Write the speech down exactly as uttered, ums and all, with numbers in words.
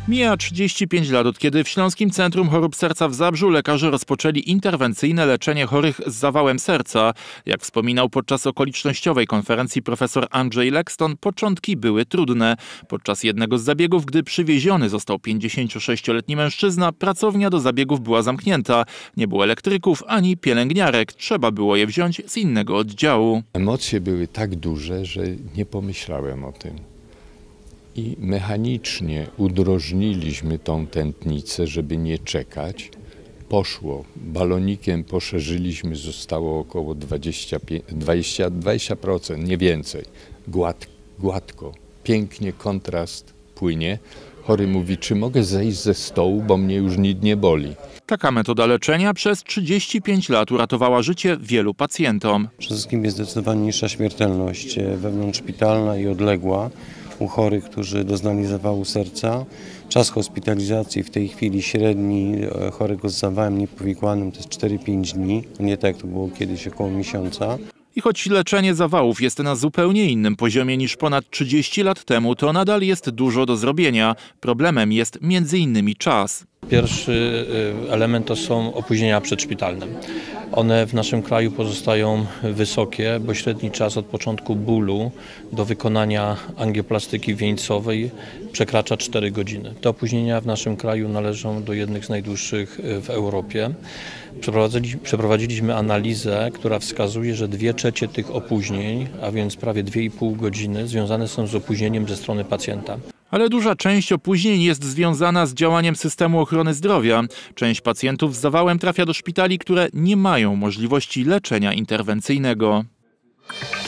Mija trzydzieści pięć lat, od kiedy w Śląskim Centrum Chorób Serca w Zabrzu lekarze rozpoczęli interwencyjne leczenie chorych z zawałem serca. Jak wspominał podczas okolicznościowej konferencji profesor Andrzej Lekston, początki były trudne. Podczas jednego z zabiegów, gdy przywieziony został pięćdziesięciosześcioletni mężczyzna, pracownia do zabiegów była zamknięta. Nie było elektryków ani pielęgniarek. Trzeba było je wziąć z innego oddziału. Emocje były tak duże, że nie pomyślałem o tym. I mechanicznie udrożniliśmy tą tętnicę, żeby nie czekać. Poszło. Balonikiem poszerzyliśmy, zostało około dwadzieścia, dwadzieścia, dwadzieścia procent, nie więcej. Gład, gładko, pięknie kontrast płynie. Chory mówi, czy mogę zejść ze stołu, bo mnie już nic nie boli. Taka metoda leczenia przez trzydzieści pięć lat uratowała życie wielu pacjentom. Przede wszystkim jest zdecydowanie niższa śmiertelność wewnątrzszpitalna i odległa u chorych, którzy doznali zawału serca. Czas hospitalizacji w tej chwili średni chorego z zawałem niepowikłanym to jest cztery pięć dni, nie tak jak to było kiedyś, około miesiąca. I choć leczenie zawałów jest na zupełnie innym poziomie niż ponad trzydzieści lat temu, to nadal jest dużo do zrobienia. Problemem jest między innymi czas. Pierwszy element to są opóźnienia przedszpitalne. One w naszym kraju pozostają wysokie, bo średni czas od początku bólu do wykonania angioplastyki wieńcowej przekracza cztery godziny. Te opóźnienia w naszym kraju należą do jednych z najdłuższych w Europie. Przeprowadziliśmy analizę, która wskazuje, że dwie trzecie tych opóźnień, a więc prawie dwie i pół godziny, związane są z opóźnieniem ze strony pacjenta. Ale duża część opóźnień jest związana z działaniem systemu ochrony zdrowia. Część pacjentów z zawałem trafia do szpitali, które nie mają możliwości leczenia interwencyjnego.